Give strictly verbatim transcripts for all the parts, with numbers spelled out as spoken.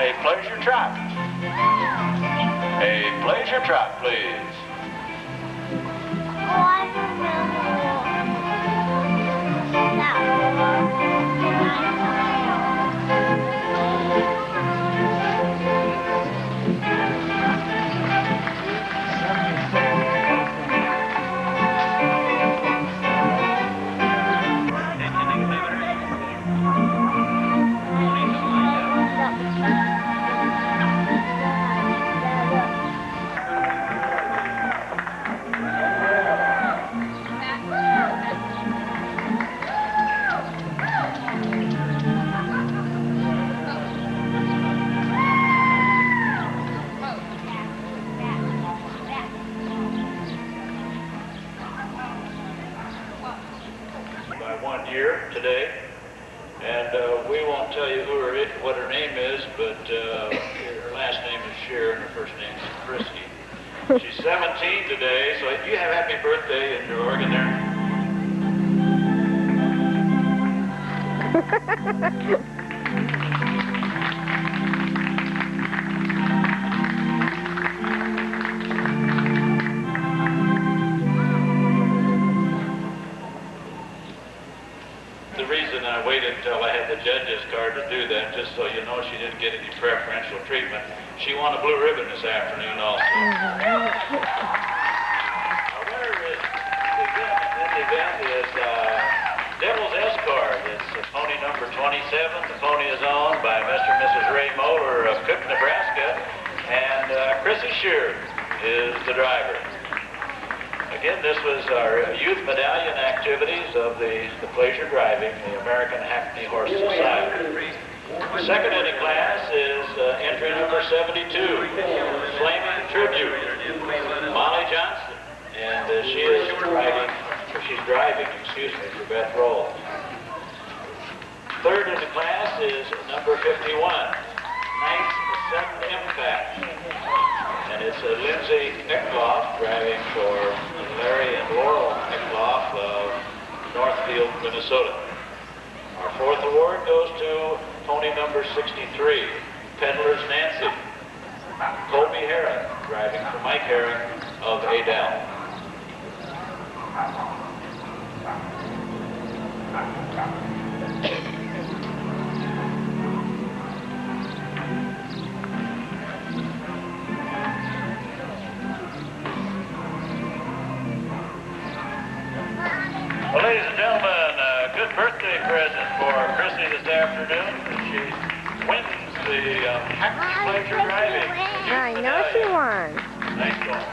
a pleasure trot. A pleasure trot, please. Oh, I remember one year today, and uh, we won't tell you who her, what her name is, but uh, her last name is Sharon, her first name is Chrissy. She's seventeen today, so you have happy birthday in your organ there. The reason I waited until I had the judge's card to do that, just so you know she didn't get any preferential treatment. She won a blue ribbon this afternoon also. The winner is, the event, this event is uh, Devil's Escort. It's uh, pony number twenty-seven. The pony is owned by Mister and Missus Ray Moeller of Cook, Nebraska, and uh, Chrissy Shear is the driver. Again, this was our youth medallion activities of the, the Pleasure Driving, the American Hackney Horse Society. The second inning class is uh, entry number seventy-two, Flaming Tribute, Molly Johnson, and uh, she is riding, or she's driving, excuse me, for Beth Roll. Third in the class is number fifty-one, Knights Sudden Impact, and it's uh, Lindsay Eckloff driving for Larry and Laurel Eckloff of Northfield, Minnesota. Our fourth award goes to pony number sixty-three, Peddler's Nancy, Colby Herring, driving for Mike Herring of Adel. Well, ladies and gentlemen, a good birthday present for Chrissy this afternoon. She wins the um, Hackney Pleasure Driving. I know she won. Nice going.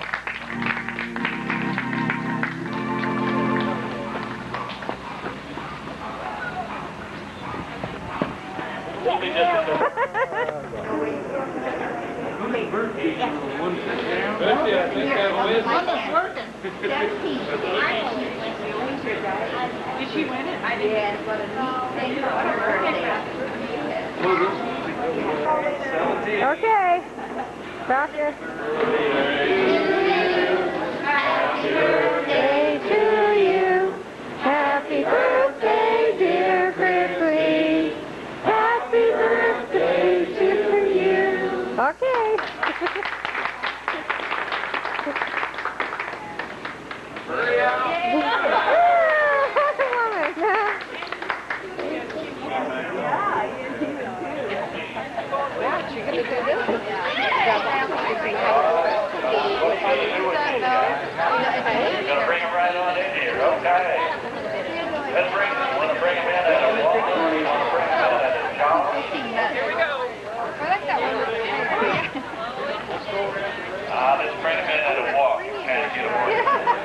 We'll be just a Did she win it? I did. Yes, what a neat thing for her birthday. Okay. Doctor. Happy birthday to you. Happy birthday, dear Chrissy. Happy birthday to you. Okay. You're going to bring them right on in here, okay. Let's bring them, want to bring them in at a walk, or you want to bring them in at a jog? Here we go. I like that one. Uh, let's bring them in at a walk. You can't get them working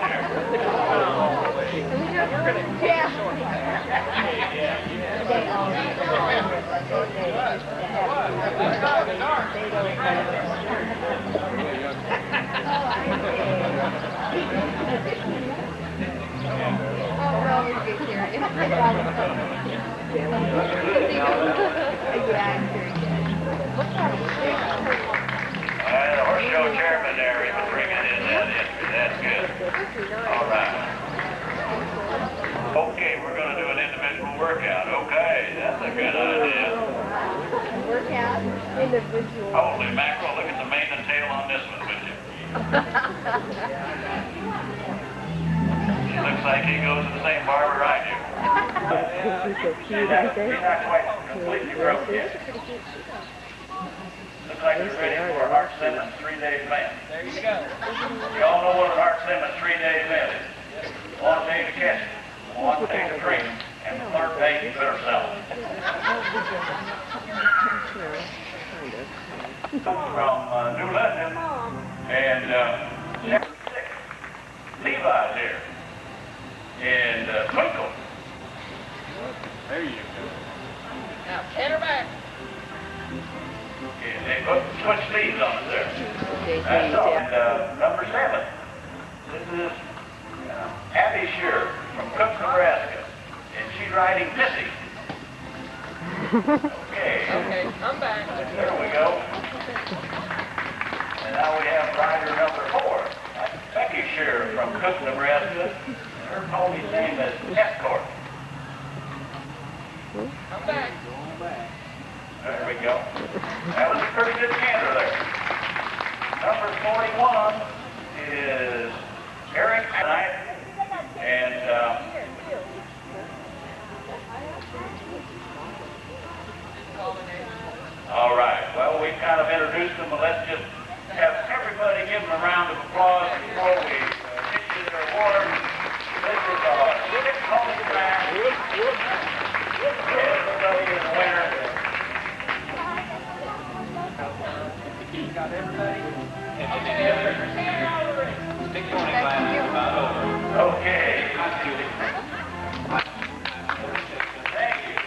Uh, the horse show chairman there, he was bringing in that entry. That's good. All right. Okay, we're going to do an individual workout. Okay, that's a good idea. Workout. Individual. Holy mackerel, look at the mane and tail on this one, would you? He looks like he goes to the same barber I do. He's so cute, aren't they? He's not quite completely broke yet. Looks like he's ready for an Art Simmons three-day event. There you go. You all know what an Art Simmons three-day event is. One day to catch it, one day to drink, and the third day you better sell it. From uh, New London, and uh, chapter six, Levi's here, and uh, Twinkle. There you go. Now, get her back. Yeah, they put switch sleeves on it there. That's all. And uh, number seven, this is uh, Abby Shearer from Cook, Nebraska, and she's riding Missy. Okay. Okay, come back. There we go. And now we have rider number four, that's Becky Shearer from Cook, Nebraska. And her pony's name is Escort. Come back. There we go. That was a pretty good canter there. Number forty-one is Eric Knight. And uh, all right. Well, we kind of introduced them, but let's just have everybody give them a round of applause before we uh, issue their award. This is our sixth pony class. Everybody is a winner. Got everybody? Stick pony class is about over. Okay. Thank you.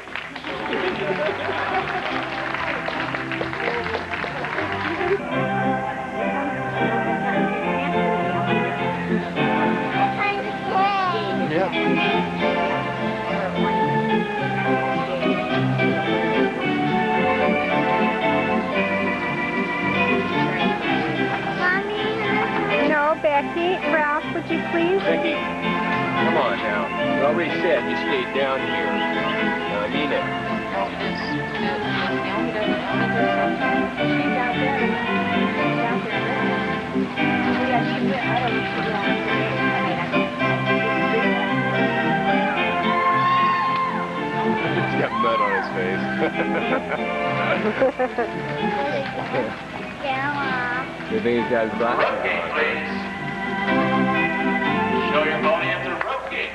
Becky, Ralph, would you please? Becky, come on now. You already said you stayed down here. Now, I mean it. He's got mud on his face. You think he's got his glasses Rope gate, on? please. Show your pony at the rope gate.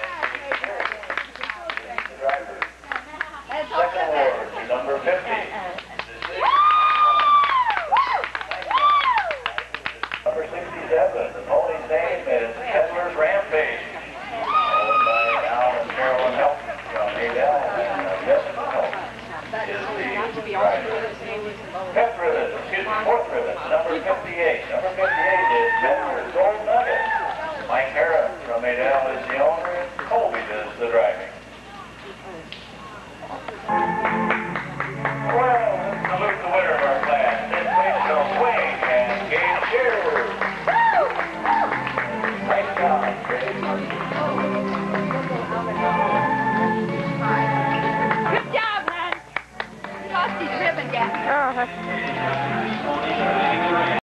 Second award, number fifty. the owner